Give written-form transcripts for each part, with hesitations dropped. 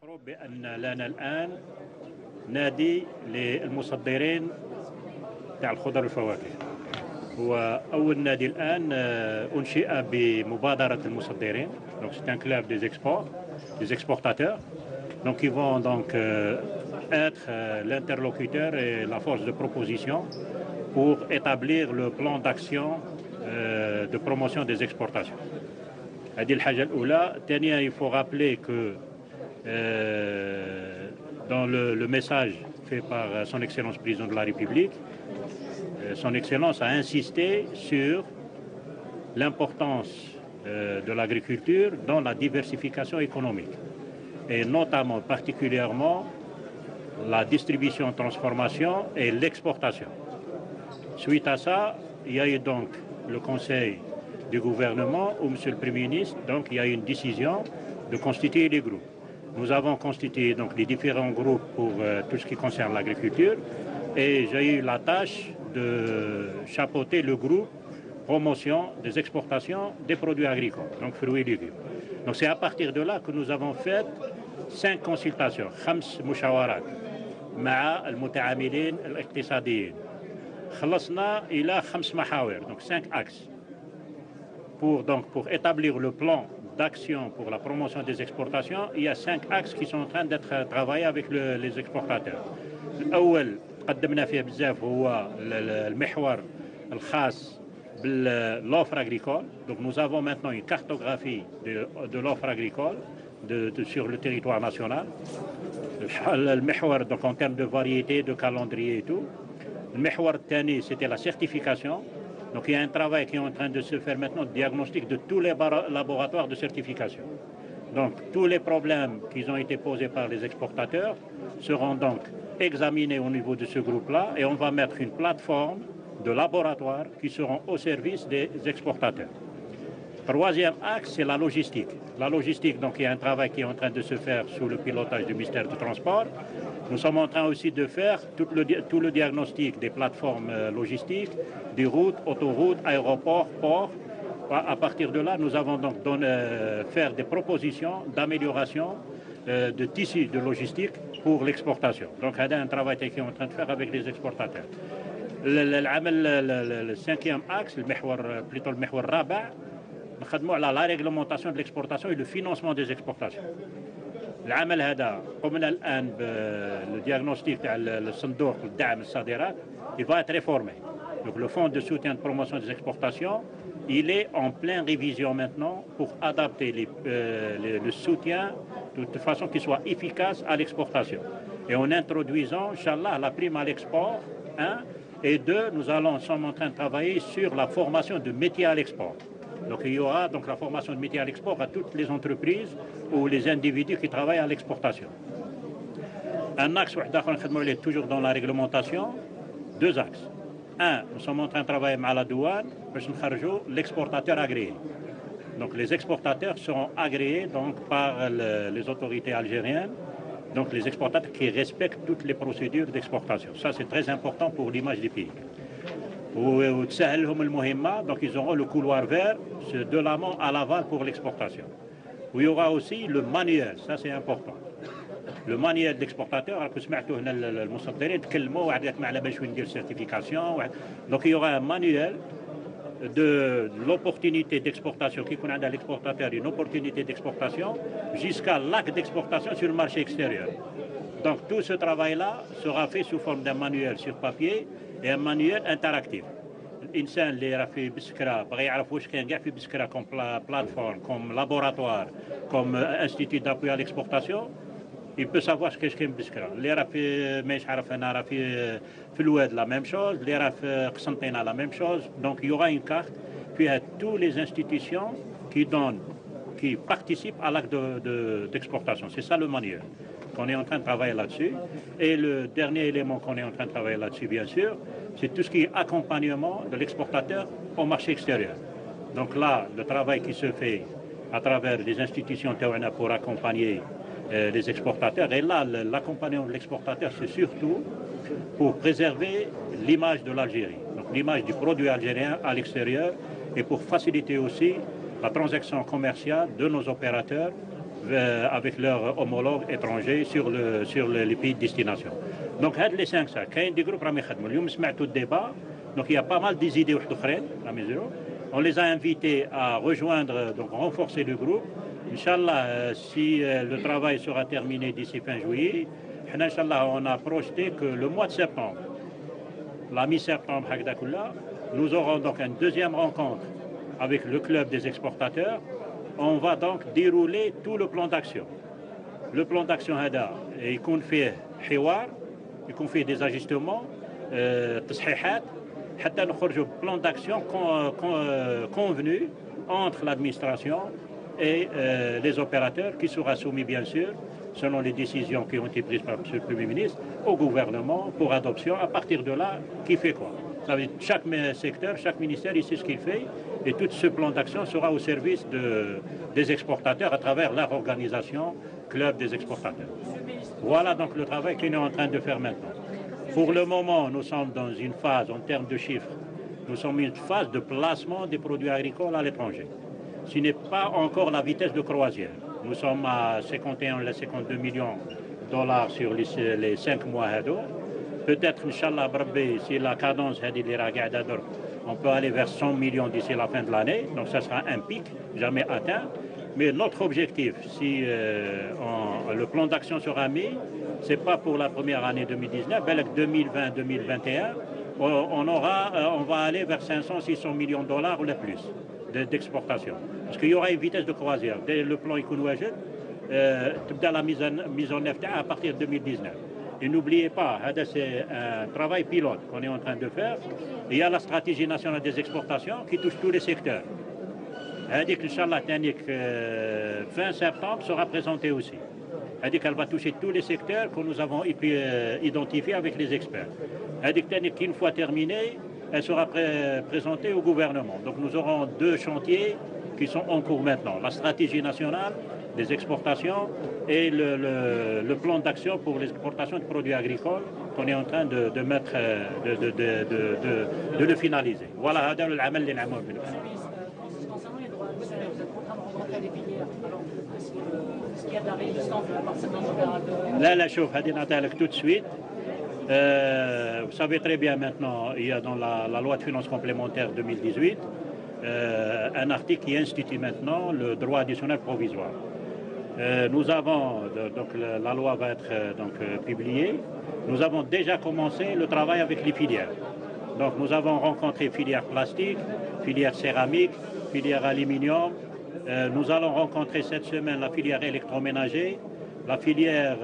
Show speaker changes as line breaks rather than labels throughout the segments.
بأن لنا الآن نادي للمصدرين تاع الخضر والفواكه. هو أول نادي الآن أنشئ بمبادرة المصدرين. Donc c'est un club des exports, des exportateurs. Donc ils vont donc être l'interlocuteur et la force de proposition pour établir le plan d'action de promotion des exportations. هذه الحاجة الأولى. ثانيا il faut rappeler que dans le message fait par son Excellence Président de la République, son Excellence a insisté sur l'importance de l'agriculture dans la diversification économique et notamment particulièrement la distribution, transformation et l'exportation. Suite à ça, il y a eu donc le Conseil du gouvernement où Monsieur le Premier ministre, donc il y a eu une décision de constituer des groupes. Nous avons constitué donc les différents groupes pour tout ce qui concerne l'agriculture et j'ai eu la tâche de chapeauter le groupe promotion des exportations des produits agricoles, donc fruits et légumes. Donc c'est à partir de là que nous avons fait 5 consultations, 5 مشاورات مع المتعاملين الاقتصاديين. خلصنا إلى 5 محاور, donc 5 axes pour établir le plan d'action pour la promotion des exportations. Il y a 5 axes qui sont en train d'être travaillés avec les exportateurs. الأول قدمنا فيه بزاف هو المحور الخاص بالoffre agricole. Donc nous avons maintenant une cartographie de l'offre agricole sur le territoire national. المحور donc en termes de variété, de calendrier et tout. المحور الثاني c'était la certification. Donc il y a un travail qui est en train de se faire maintenant, de diagnostic de tous les laboratoires de certification. Donc tous les problèmes qui ont été posés par les exportateurs seront donc examinés au niveau de ce groupe-là et on va mettre une plateforme de laboratoires qui seront au service des exportateurs. Troisième axe, c'est la logistique. La logistique, donc il y a un travail qui est en train de se faire sous le pilotage du ministère du Transport. Nous sommes en train aussi de faire tout le diagnostic des plateformes logistiques, des routes, autoroutes, aéroports, ports. À partir de là, nous avons donc faire des propositions d'amélioration de tissus de logistique pour l'exportation. Donc c'est un travail qui est en train de faire avec les exportateurs. Le cinquième axe, plutôt le محور الرابع, نخدموا على la réglementation de l'exportation et le financement des exportations. العمل هذا قمنا الآن بالديagnostic تاع الصندوق لدعم الصادرات. Il va être réformé. Donc le fonds de soutien de promotion des exportations, il est en pleine révision maintenant pour adapter le soutien de façon qu'il soit efficace à l'exportation. Et en introduisant, Inch'Allah, la prime à l'export, 1, et 2, nous sommes en train de travailler sur la formation de métiers à l'export. Donc il y aura donc la formation de métiers à l'export à toutes les entreprises ou les individus qui travaillent à l'exportation. Un axe toujours dans la réglementation, 2 axes. 1, nous sommes en train de travailler avec la douane pour l'exportateur agréé. Donc les exportateurs seront agréés donc, par les autorités algériennes, donc les exportateurs qui respectent toutes les procédures d'exportation. Ça c'est très important pour l'image du pays. Donc ils auront le couloir vert de l'amont à l'aval pour l'exportation. Il y aura aussi le manuel, ça c'est important. Le manuel d'exportateur, donc il y aura un manuel de l'opportunité d'exportation qui connaît à l'exportateur une opportunité d'exportation jusqu'à l'acte d'exportation sur le marché extérieur. Donc tout ce travail-là sera fait sous forme d'un manuel sur papier et un manuel interactif. الانسان اللي راه في بسكره بغى يعرف واش كاين كاع في بسكره كوم بلاتفورم كوم لابوراتوار كوم انستيتوت دابوي على ليكسبورتاسيون il peut savoir ce كاين بسكره اللي راه في ماهيش عارف انا راه في الواد لا ميم شوز اللي راه في قسنطينه لا ميم شوز. Donc il y aura une carte فيها tous les institutions qui participent à l'acte d'exportation. C'est ça le manuel qu'on est en train de travailler là-dessus. Et le dernier élément qu'on est en train de travailler là-dessus, bien sûr, c'est tout ce qui est accompagnement de l'exportateur au marché extérieur. Donc là, le travail qui se fait à travers les institutions Tawana pour accompagner les exportateurs. Et là, l'accompagnement de l'exportateur, c'est surtout pour préserver l'image de l'Algérie, donc l'image du produit algérien à l'extérieur, et pour faciliter aussi la transaction commerciale de nos opérateurs avec leurs homologues étrangers sur les pays de destination. Donc, les 5 ça, il y a des groupes qui ont le débat, donc il y a pas mal d'idées on les a invités à rejoindre, donc renforcer le groupe. Inch'Allah, si le travail sera terminé d'ici fin juillet, Inch'Allah, on a projeté que le mois de septembre, la mi-septembre, nous aurons donc une deuxième rencontre avec le club des exportateurs. On va donc dérouler tout le plan d'action. Le plan d'action il fait حوار, il fait des ajustements, تصحيحات, حتى نخرجوا plan d'action convenu entre l'administration et les opérateurs qui sera soumis bien sûr, selon les décisions qui ont été prises par M. le Premier ministre, au gouvernement pour adoption. À partir de là, qui fait quoi? Ça veut dire chaque secteur, chaque ministère, il sait ce qu'il fait et tout ce plan d'action sera au service des exportateurs à travers leur organisation, Club des exportateurs. Voilà donc le travail qu'on est en train de faire maintenant. Pour le moment, nous sommes dans une phase, en termes de chiffres, nous sommes dans une phase de placement des produits agricoles à l'étranger. Ce n'est pas encore la vitesse de croisière. Nous sommes à 52 millions de dollars sur les 5 mois. Peut-être, Inch'Allah, si la cadence on peut aller vers 100 millions d'ici la fin de l'année. Donc, ça sera un pic, jamais atteint. Mais notre objectif, si le plan d'action sera mis, ce n'est pas pour la première année 2019, mais 2020-2021, on va aller vers 500-600 millions de dollars ou le plus d'exportation. Parce qu'il y aura une vitesse de croisière. Dès le plan économique, la mise en œuvre à partir de 2019. Et n'oubliez pas, c'est un travail pilote qu'on est en train de faire. Il y a la stratégie nationale des exportations qui touche tous les secteurs. Inch'Allah, fin septembre sera présentée aussi. Elle va toucher tous les secteurs que nous avons identifiés avec les experts. Une fois terminée, elle sera présentée au gouvernement. Donc nous aurons 2 chantiers qui sont en cours maintenant. La stratégie nationale des exportations et le plan d'action pour l'exportation de produits agricoles qu'on est en train de mettre, de le finaliser. Voilà, c'est le travail que nous avons fait. Concernant les droits nationaux, vous êtes en train de rencontrer des filières. Alors, est-ce qu'il y a de la résistance de la part de certains opérateurs? Là, chauffe, tout de suite. Vous savez très bien maintenant, il y a dans la loi de finances complémentaire 2018 un article qui institue maintenant le droit additionnel provisoire. Nous avons, donc la loi va être publiée, nous avons déjà commencé le travail avec les filières. Donc nous avons rencontré filière plastique, filière céramique, filière aluminium. Nous allons rencontrer cette semaine la filière électroménager, la filière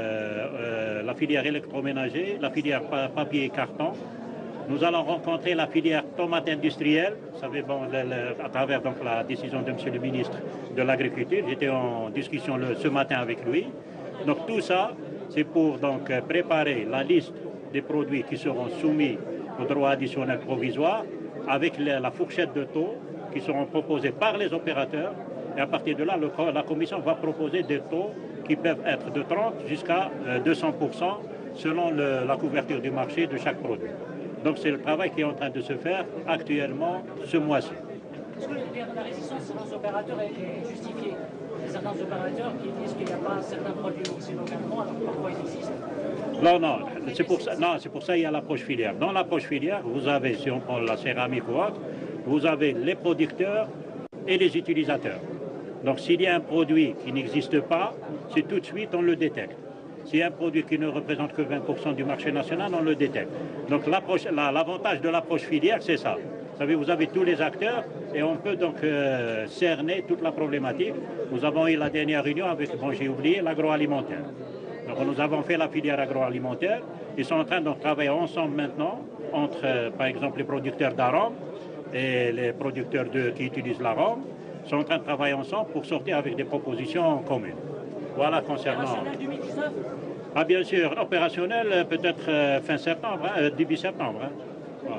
électroménager, la filière papier et carton. Nous allons rencontrer la filière tomate industrielle. Vous savez, à travers donc, la décision de M. le ministre de l'Agriculture, j'étais en discussion ce matin avec lui. Donc tout ça, c'est pour donc, préparer la liste des produits qui seront soumis au droit additionnel provisoire avec la fourchette de taux qui seront proposés par les opérateurs. Et à partir de là, la Commission va proposer des taux qui peuvent être de 30 jusqu'à 200% selon la couverture du marché de chaque produit. Donc c'est le travail qui est en train de se faire actuellement ce mois-ci. Est-ce que la résistance de certains opérateurs est justifiée? Il y a certains opérateurs qui disent qu'il n'y a pas certains produits aussi localement, alors pourquoi ils existent? Non, c'est pour ça qu'il y a l'approche filière. Dans l'approche filière, vous avez, si on prend la céramique ou autre, vous avez les producteurs et les utilisateurs. Donc s'il y a un produit qui n'existe pas, c'est tout de suite on le détecte. S'il y a un produit qui ne représente que 20% du marché national, on le détecte. Donc l'avantage de l'approche filière, c'est ça. Vous savez, vous avez tous les acteurs et on peut donc cerner toute la problématique. Nous avons eu la dernière réunion avec, j'ai oublié, l'agroalimentaire. Donc nous avons fait la filière agroalimentaire. Ils sont en train de travailler ensemble maintenant entre, par exemple, les producteurs d'arômes et les producteurs qui utilisent l'arôme. Ils sont en train de travailler ensemble pour sortir avec des propositions communes. Voilà concernant... Opérationnel 2019 ? Ah bien sûr, opérationnel peut-être fin septembre, début septembre. Voilà.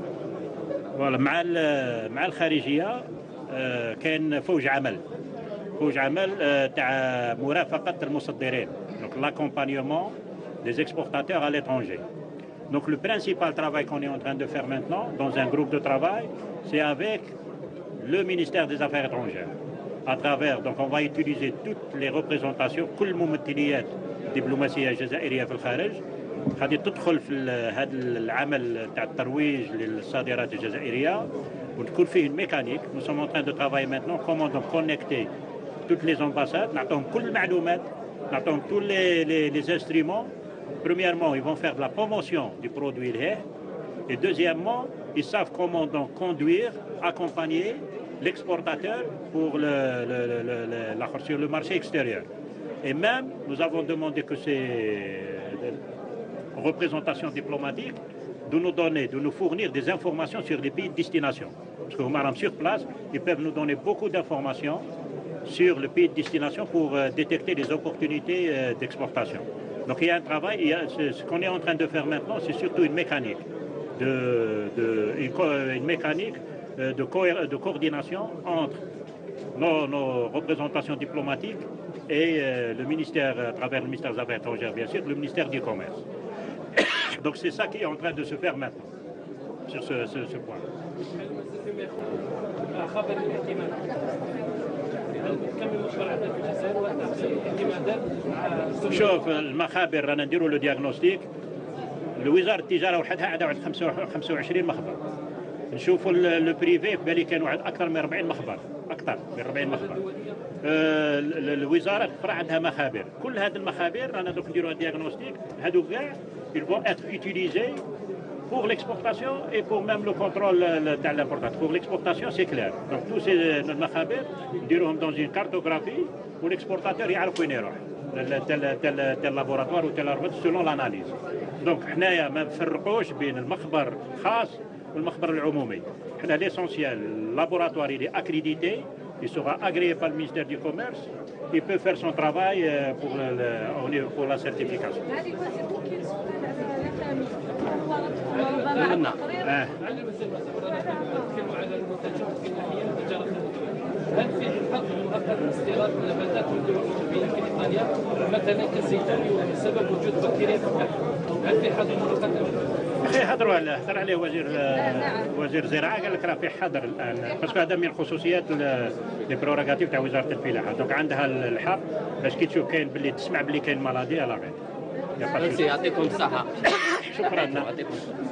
احنا مع الخارجيه كاين فوج عمل هو عمل تاع مرافقة المصدرين، donc l'accompagnement des exportateurs à l'étranger. Donc le principal travail qu'on est en train de faire maintenant dans un groupe de travail, c'est avec le ministère des Affaires étrangères. À travers, donc on va utiliser toutes les représentations, كل ممثليات الدبلوماسية الجزائرية في الخارج هذه تدخل في هذا العمل تاع الترويج للصادرات الجزائرية وتكون فيه الميكانيك. Nous sommes en train de travailler maintenant comment donc connecter toutes les ambassades, نعطيهم كل المعلومات, نعطيهم tous les instruments. Premièrement, ils vont faire de la promotion du produit et deuxièmement, ils savent comment donc conduire, accompagner l'exportateur pour sur le marché extérieur. Et même, nous avons demandé que ces représentations diplomatiques de nous donner, de nous fournir des informations sur les pays de destination. Parce que madame, sur place, ils peuvent nous donner beaucoup d'informations sur le pays de destination pour détecter les opportunités d'exportation. Donc il y a un travail, ce qu'on est en train de faire maintenant, c'est surtout une mécanique, de coordination entre nos représentations diplomatiques et le ministère, à travers le ministère des Affaires étrangères bien sûr, le ministère du Commerce. Donc c'est ça qui est en train de se faire maintenant, sur ce point. شوف المخابر رانا نديروا لو دياغنوستيك. وزاره التجاره وحدها عندها واحد 25 مخبر. نشوفوا لو بريفي في بالي كان واحد اكثر من 40 مخبر، اكثر من 40 مخبر. الوزاره الاخرى عندها مخابر. كل هذه المخابر رانا دوك نديروا دياغنوستيك هذو كاع ils vont être utilisés pour l'exportation et pour même le contrôle de l'importation. Pour l'exportation, c'est clair. Donc tous ces makhaber, نديروهم dans une cartographie où l'exportateur يعرف وين يروح. tel laboratoire ou tel laboratoire selon l'analyse. Donc حنايا ما نفرقوش بين المخبر الخاص والمخبر العمومي. حنا l'essentiel, le laboratoire il est accrédité, il sera agréé par le ministère du Commerce, il peut faire son travail pour la certification.
هل في حظ مؤقت من استيراد نباتات من دول اوروبيه كايطاليا مثلا كالزيتون بسبب وجود بكتيريا في البحر؟ هل في حظ مؤقت؟
اخي هضر عليه وزير الزراعه قال لك راه في حظر الان باسكو هذا من خصوصيات لي بروغاتيف تاع وزاره الفلاحه. دونك عندها الحق باش كي تشوف كاين باللي تسمع باللي كاين مالادي على غير.
يعطيكم الصحه.
شكرا.